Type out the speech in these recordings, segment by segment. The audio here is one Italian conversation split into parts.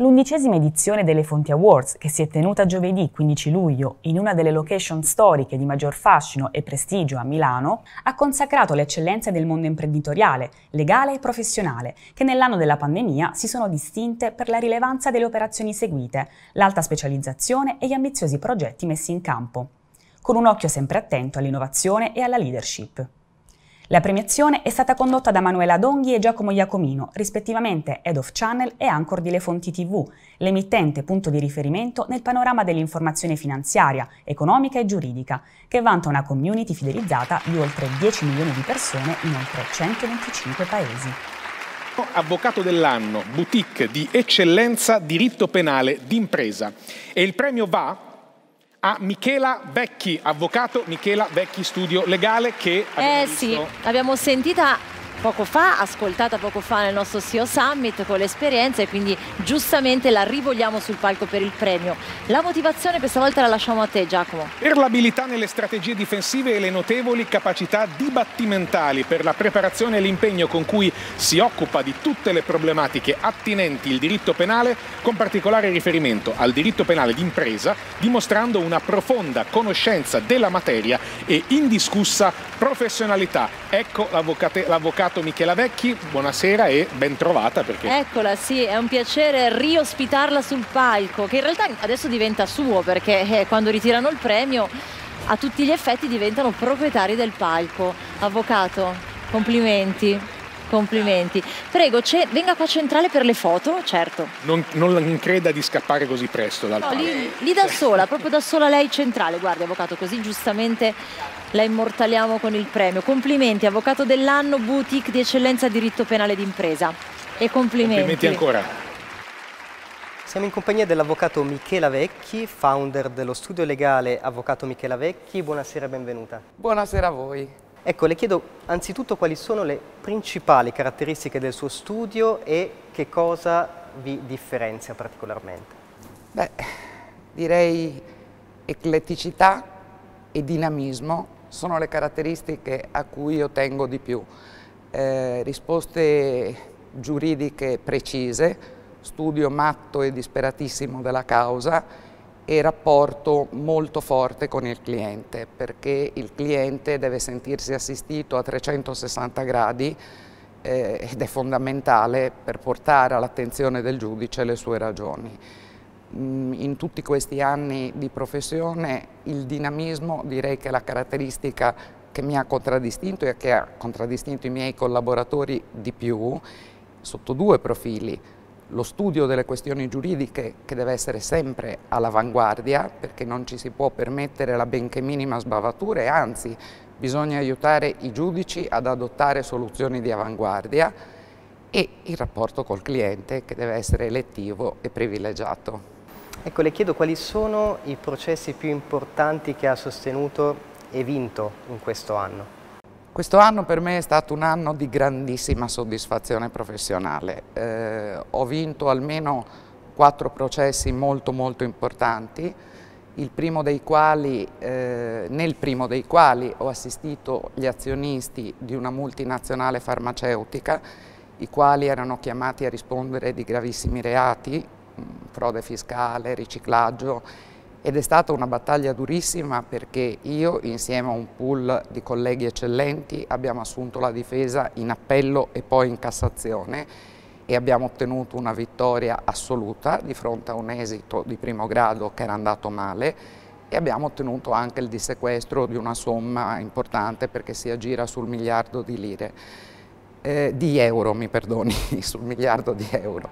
L'11ª edizione delle Fonti Awards, che si è tenuta giovedì 15 luglio in una delle location storiche di maggior fascino e prestigio a Milano, ha consacrato le eccellenze del mondo imprenditoriale, legale e professionale, che nell'anno della pandemia si sono distinte per la rilevanza delle operazioni seguite, l'alta specializzazione e gli ambiziosi progetti messi in campo, con un occhio sempre attento all'innovazione e alla leadership. La premiazione è stata condotta da Manuela Donghi e Giacomo Iacomino, rispettivamente Head of Channel e Anchor di Le Fonti TV, l'emittente punto di riferimento nel panorama dell'informazione finanziaria, economica e giuridica, che vanta una community fidelizzata di oltre 10 milioni di persone in oltre 125 paesi. Avvocato dell'anno, boutique di eccellenza diritto penale d'impresa. E il premio va a Michela Vecchi, avvocato Michela Vecchi Studio Legale, che abbiamo visto. Sì, l'abbiamo sentita poco fa, ascoltata poco fa nel nostro CEO Summit con l'esperienza, e quindi giustamente la rivogliamo sul palco per il premio. La motivazione questa volta la lasciamo a te, Giacomo. Per l'abilità nelle strategie difensive e le notevoli capacità dibattimentali, per la preparazione e l'impegno con cui si occupa di tutte le problematiche attinenti il diritto penale, con particolare riferimento al diritto penale d'impresa, dimostrando una profonda conoscenza della materia e indiscussa professionalità. Ecco l'avvocato Michela Vecchi, buonasera e ben trovata. Eccola, sì, è un piacere riospitarla sul palco, che in realtà adesso diventa suo, perché quando ritirano il premio a tutti gli effetti diventano proprietari del palco. Avvocato, complimenti. Complimenti. Prego, venga qua centrale per le foto, certo. Non creda di scappare così presto dal palco. Lì da sola, proprio da sola lei centrale. Guardi, avvocato, così giustamente la immortaliamo con il premio. Complimenti, avvocato dell'anno, boutique di eccellenza diritto penale d'impresa. E complimenti. Complimenti ancora. Siamo in compagnia dell'avvocato Michela Vecchi, founder dello studio legale Avvocato Michela Vecchi. Buonasera e benvenuta. Buonasera a voi. Ecco, le chiedo anzitutto quali sono le principali caratteristiche del suo studio e che cosa vi differenzia particolarmente. Beh, direi ecletticità e dinamismo sono le caratteristiche a cui io tengo di più. Risposte giuridiche precise, studio matto e disperatissimo della causa e rapporto molto forte con il cliente, perché il cliente deve sentirsi assistito a 360 gradi ed è fondamentale per portare all'attenzione del giudice le sue ragioni. In tutti questi anni di professione il dinamismo direi che è la caratteristica che mi ha contraddistinto e che ha contraddistinto i miei collaboratori di più sotto due profili. Lo studio delle questioni giuridiche, che deve essere sempre all'avanguardia, perché non ci si può permettere la benché minima sbavatura e anzi bisogna aiutare i giudici ad adottare soluzioni di avanguardia, e il rapporto col cliente, che deve essere elettivo e privilegiato. Ecco, le chiedo quali sono i processi più importanti che ha sostenuto e vinto in questo anno. Questo anno per me è stato un anno di grandissima soddisfazione professionale. Ho vinto almeno 4 processi molto importanti, nel primo dei quali ho assistito gli azionisti di una multinazionale farmaceutica, i quali erano chiamati a rispondere di gravissimi reati, frode fiscale, riciclaggio. Ed è stata una battaglia durissima, perché io, insieme a un pool di colleghi eccellenti, abbiamo assunto la difesa in appello e poi in Cassazione e abbiamo ottenuto una vittoria assoluta di fronte a un esito di primo grado che era andato male, e abbiamo ottenuto anche il dissequestro di una somma importante, perché si aggira sul miliardo di lire, di euro, mi perdoni, sul miliardo di euro.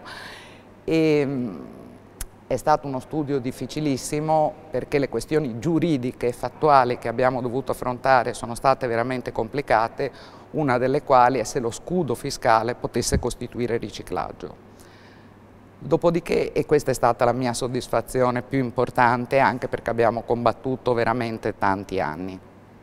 È stato uno studio difficilissimo, perché le questioni giuridiche e fattuali che abbiamo dovuto affrontare sono state veramente complicate, una delle quali è se lo scudo fiscale potesse costituire riciclaggio. Dopodiché, e questa è stata la mia soddisfazione più importante, anche perché abbiamo combattuto veramente tanti anni.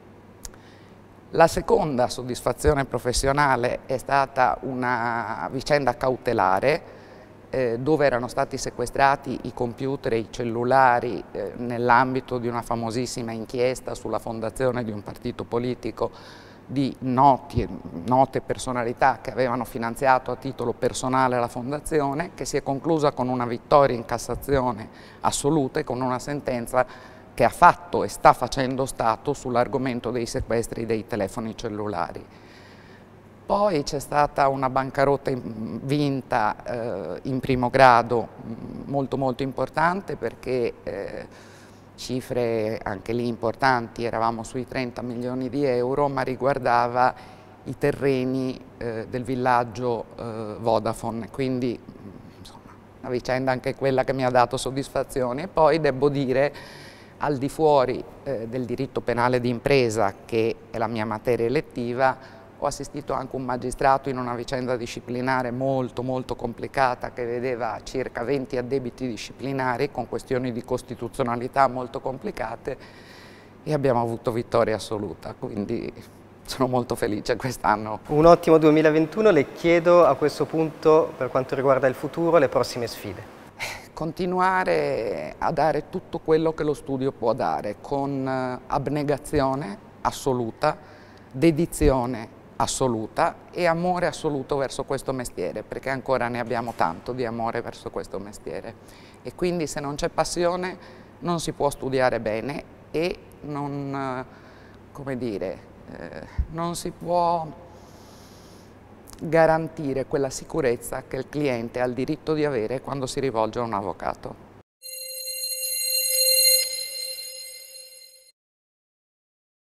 La seconda soddisfazione professionale è stata una vicenda cautelare, dove erano stati sequestrati i computer e i cellulari nell'ambito di una famosissima inchiesta sulla fondazione di un partito politico di note personalità che avevano finanziato a titolo personale la fondazione, che si è conclusa con una vittoria in Cassazione assoluta e con una sentenza che ha fatto e sta facendo stato sull'argomento dei sequestri dei telefoni cellulari. Poi c'è stata una bancarotta vinta in primo grado molto importante, perché cifre anche lì importanti, eravamo sui 30 milioni di euro, ma riguardava i terreni del villaggio Vodafone, quindi insomma, una vicenda anche quella che mi ha dato soddisfazione. E poi devo dire, al di fuori del diritto penale di impresa, che è la mia materia elettiva, ho assistito anche un magistrato in una vicenda disciplinare molto complicata, che vedeva circa 20 addebiti disciplinari con questioni di costituzionalità molto complicate, e abbiamo avuto vittoria assoluta, quindi sono molto felice quest'anno. Un ottimo 2021, le chiedo a questo punto, per quanto riguarda il futuro, le prossime sfide. Continuare a dare tutto quello che lo studio può dare, con abnegazione assoluta, dedizione assoluta e amore assoluto verso questo mestiere, perché ancora ne abbiamo tanto di amore verso questo mestiere, e quindi se non c'è passione non si può studiare bene e non, come dire, non si può garantire quella sicurezza che il cliente ha il diritto di avere quando si rivolge a un avvocato.